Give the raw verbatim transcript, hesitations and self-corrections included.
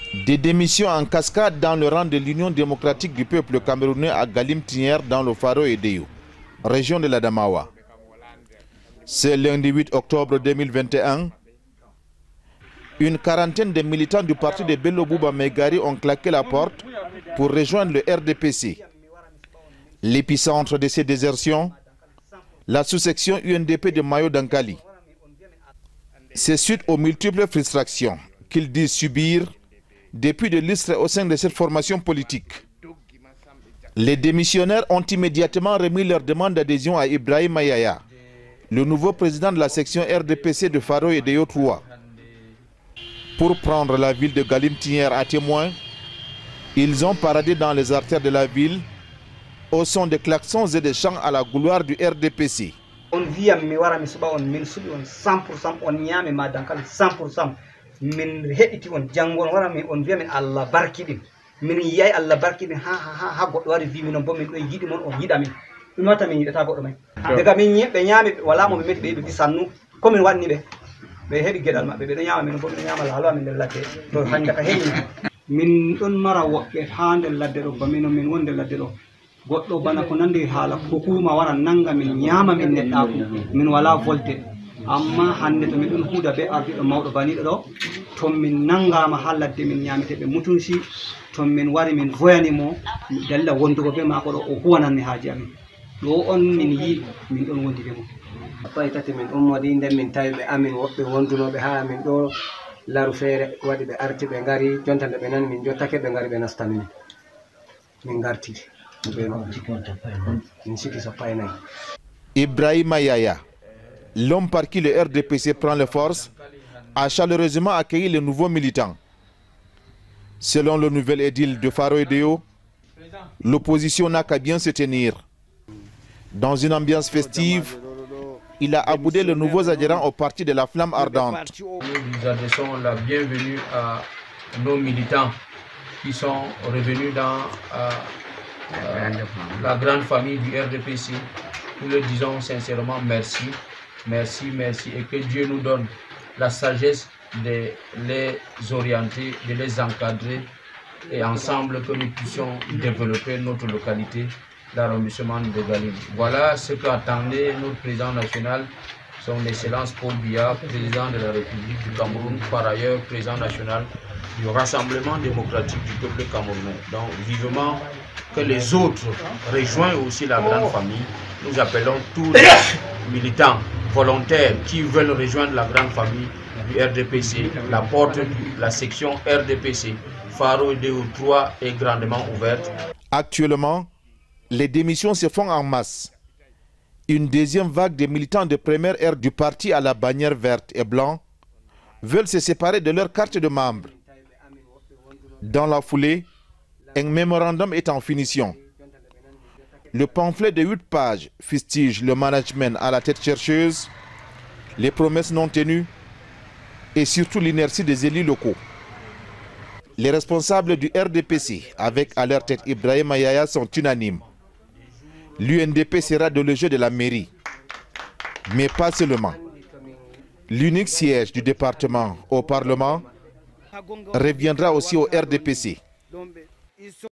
Des démissions en cascade dans le rang de l'Union démocratique du peuple camerounais à Galim-Tinière dans le Faro et Deyo, région de l'Adamawa. Ce lundi huit octobre deux mille vingt et un, une quarantaine de militants du parti de Bello Bouba Megari ont claqué la porte pour rejoindre le R D P C. L'épicentre de ces désertions, la sous-section U N D P de Mayo Dankali. C'est suite aux multiples frustrations qu'ils disent subir depuis de l'Istre au sein de cette formation politique. Les démissionnaires ont immédiatement remis leur demande d'adhésion à Ibrahim Mayaya, le nouveau président de la section R D P C de Faro et de trois. Pour prendre la ville de Galim-Tinière à témoin, ils ont paradé dans les artères de la ville au son de klaxons et de chants à la gloire du R D P C. On vit à Miwara Misuba, on mille on cent pour cent, on y a mais Madankal cent pour cent. Min heɗiti on jangon wara min on wiya min Allah barkiɗin min yiyay Allah barkiɗin ha ha ha goɗɗo wari wi minon bo min ɗo yiɗi mon on yiɗa min ɗum wata min yiɗata goɗɗo may daga min ɓe ñaami wala mo ɓe meti ɓe ɓe sannu komin wanni ɓe ɓe heɓi gueɗal maɓɓe ɓe ɗo ñaama min bo ɓe ñaama laalo amin nder ladde to hande ka heƴi min ɗon mara woɓɓe ha nder ladde ɗo ba minon min woni nder ladde ɗo goɗɗo bana ko nandi haala hukuma wara nanga min ñaama min neɗɗaku min wala volte amma hande to min ɗon huuda be ardiɗo mawɗo baniɗo ɗo to min nangama ha ladde min ñameteɓe mutunci to min wari min voyanimo dalla wondugo be mako ɗo o huwananni haaji amin ɗo on min yi min ɗon wondide mo appayi tati min ummodi nden min tawi ɓe amin woɓɓe wondunoɓe ha amin ɗo laru feere waɗi ɓe arti ɓe ngari jonta nde ɓe nani min jottake ɓe ngari ɓe nastanini min gartidi min sikki so paynayi. Ibrahima Yaya, l'homme par qui le R D P C prend les forces, a chaleureusement accueilli les nouveaux militants. Selon le nouvel édile de Faro et Deyo, l'opposition n'a qu'à bien se tenir. Dans une ambiance festive, il a aboudé les nouveaux adhérents au parti de la Flamme Ardente. Nous adressons la bienvenue à nos militants qui sont revenus dans euh, euh, la grande famille du R D P C. Nous leur disons sincèrement merci. Merci, merci, et que Dieu nous donne la sagesse de les orienter, de les encadrer, et ensemble que nous puissions développer notre localité d'arrondissement de Galim. Voilà ce qu'attendait notre président national, son Excellence Paul Biya, président de la République du Cameroun, par ailleurs président national du Rassemblement démocratique du peuple camerounais. Donc vivement que les autres rejoignent aussi la grande famille. Nous appelons tous les militants volontaires qui veulent rejoindre la grande famille du R D P C. La porte de la section R D P C Faro et Deyo trois est grandement ouverte. Actuellement, les démissions se font en masse. Une deuxième vague de militants de première ère du parti à la bannière verte et blanc veulent se séparer de leur carte de membre. Dans la foulée, un mémorandum est en finition. Le pamphlet de huit pages fustige le management à la tête chercheuse, les promesses non tenues et surtout l'inertie des élus locaux. Les responsables du R D P C, avec à leur tête Ibrahim Mayaya, sont unanimes. L'U N D P sera de le jeu de la mairie, mais pas seulement. L'unique siège du département au Parlement reviendra aussi au R D P C.